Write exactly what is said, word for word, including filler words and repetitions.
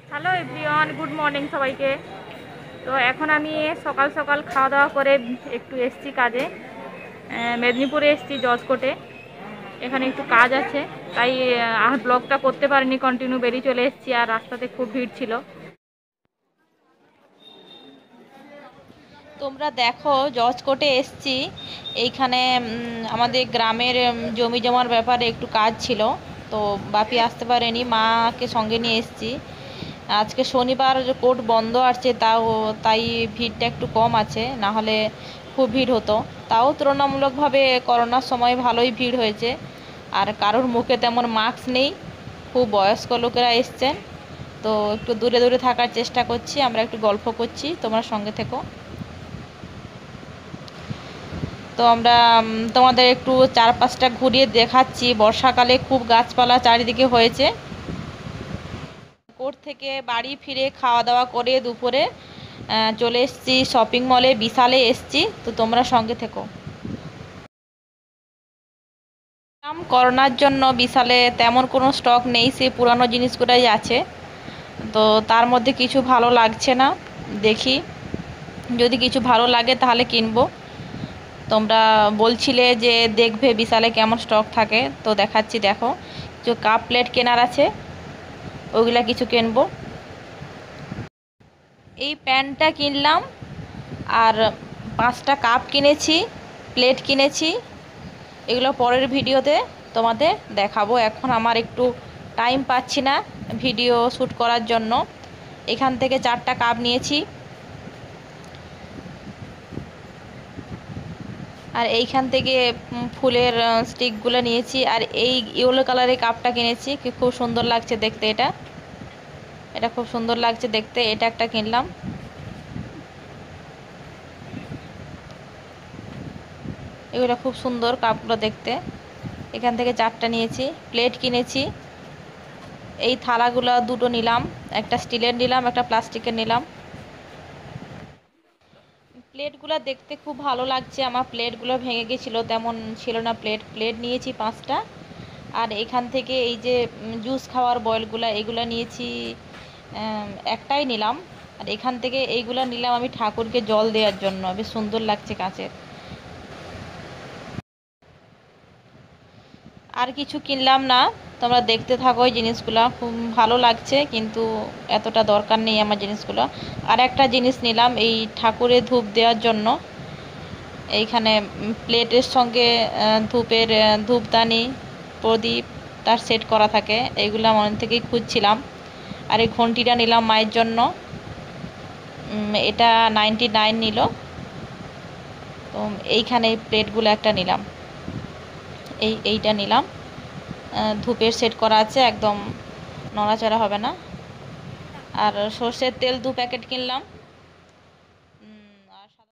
Hello everyone, good morning সবাইকে। তো এখন আমি সকাল সকাল খাওয়া দাওয়া করে একটু এসছি কাজে। মেদিনীপুরে এসছি জজকোটে, এখানে একটু কাজ আছে, তাই আর ব্লগটা করতে পারিনি, কন্টিনিউ বেরিয়ে চলে এসেছি। আর রাস্তাতে খুব ভিড় ছিল। তোমরা দেখো জজকোটে এসছি। এইখানে আমাদের গ্রামের জমি জমার ব্যাপারে একটু কাজ ছিল, তো বাপি আসতে পারেনি, মাকে সঙ্গে নিয়ে এসছি। আজকে শনিবার, কোর্ট বন্ধ আছে, তাও তাই ভিড়টা একটু কম আছে, না হলে খুব ভিড় হতো। তাও তুলনামূলকভাবে করোনার সময় ভালোই ভিড় হয়েছে। আর কারোর মুখে তেমন মাস্ক নেই, খুব বয়স্ক লোকেরা এসছেন। তো একটু দূরে দূরে থাকার চেষ্টা করছি, আমরা একটু গল্প করছি, তোমরা সঙ্গে থেকো। তো আমরা তোমাদের একটু চারপাশটা ঘুরিয়ে দেখাচ্ছি। বর্ষাকালে খুব গাছপালা চারিদিকে হয়েছে। কোর্ট থেকে বাড়ি ফিরে খাওয়া দাওয়া করে দুপুরে চলে এসেছি শপিং মলে, বিশালে এসেছি। তো তোমরা সঙ্গে থেকো। করোনার জন্য বিশালে তেমন কোনো স্টক নেই, সেই পুরানো জিনিসগুলোই আছে। তো তার মধ্যে কিছু ভালো লাগছে না, দেখি যদি কিছু ভালো লাগে তাহলে কিনবো। তোমরা বলছিলে যে দেখবে বিশালে কেমন স্টক থাকে, তো দেখাচ্ছি। দেখো, কিছু কাপ প্লেট কেনার আছে, ওইগুলা কিছু কিনবো। এই প্যানটা কিনলাম, আর পাঁচটা কাপ কিনেছি, প্লেট কিনেছি। এগুলো পরের ভিডিওতে তোমাদের দেখাবো। এখন আমার একটু টাইম পাচ্ছি না ভিডিও শ্যুট করার জন্য। এখান থেকে চারটা কাপ নিয়েছি, আর এইখান থেকে ফুলের স্টিকগুলো নিয়েছি। আর এই ইয়েলো কালারের কাপটা কিনেছি, কি খুব সুন্দর লাগছে দেখতে। এটা এটা খুব সুন্দর লাগছে দেখতে, এটা একটা কিনলাম। এগুলো খুব সুন্দর কাপগুলো দেখতে। এখান থেকে চারটা নিয়েছি। প্লেট কিনেছি, এই থালাগুলো দুটো নিলাম, একটা স্টিলের নিলাম, একটা প্লাস্টিকের নিলাম। প্লেটগুলো দেখতে খুব ভালো লাগছে। আমার প্লেটগুলো ভেঙে গেছিলো, তেমন ছিল না প্লেট। প্লেট নিয়েছি পাঁচটা। আর এখান থেকে এই যে জুস খাওয়ার বয়েলগুলো, এগুলো নিয়েছি, একটাই নিলাম। আর এখান থেকে এইগুলো নিলাম আমি ঠাকুরকে জল দেওয়ার জন্য, বেশ সুন্দর লাগছে কাঁচের। আর কিছু কিনলাম না, তোমরা দেখতে থাকো। এই জিনিসগুলো খুব ভালো লাগছে, কিন্তু এতটা দরকার নেই আমার জিনিসগুলো। আর একটা জিনিস নিলাম এই ঠাকুরে ধূপ দেওয়ার জন্য। এইখানে প্লেটের সঙ্গে ধূপের ধূপদানি, প্রদীপ তার সেট করা থাকে, এইগুলো মনে থেকেই খুঁজছিলাম। আর এই ঘন্টিটা নিলাম মায়ের জন্য, এটা নাইনটি নাইন নিল। তো এইখানে এই প্লেটগুলো একটা নিলাম, এই এইটা নিলাম। ধূপের সেট করা আছে, একদম নড়াচড়া হবে না। আর সর্ষের তেল দু প্যাকেট কিনলাম।